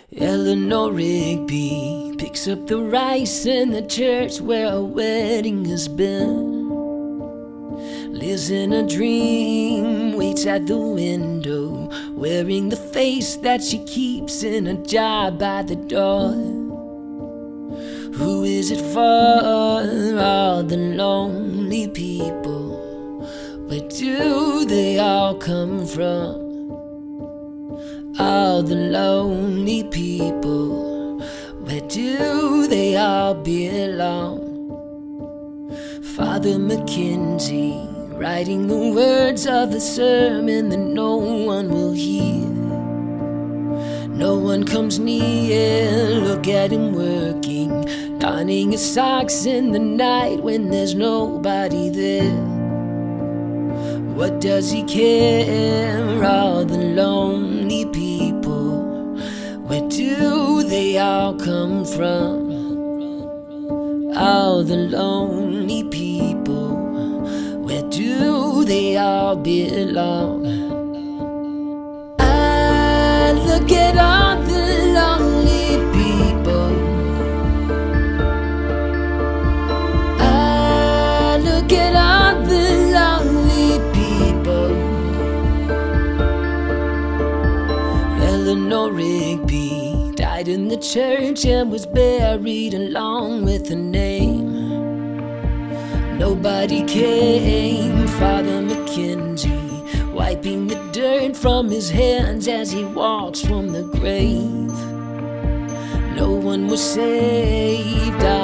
Eleanor Rigby picks up the rice in the church where a wedding has been. Lives in a dream, waits at the window, wearing the face that she keeps in a jar by the door. Who is it for? All the lonely people. Where do they all come from? All the lonely people, where do they all belong? Father Mackenzie, writing the words of the sermon that no one will hear. No one comes near, look at him working, darning his socks in the night when there's nobody there. What does he care? All the lonely people, where do they all come from? All the lonely people, where do they all belong? I look at all the lonely people. I look at all the lonely people. Eleanor Rigby died in the church and was buried along with her name. Nobody came. Father Mackenzie wiping the dirt from his hands as he walks from the grave. No one was saved.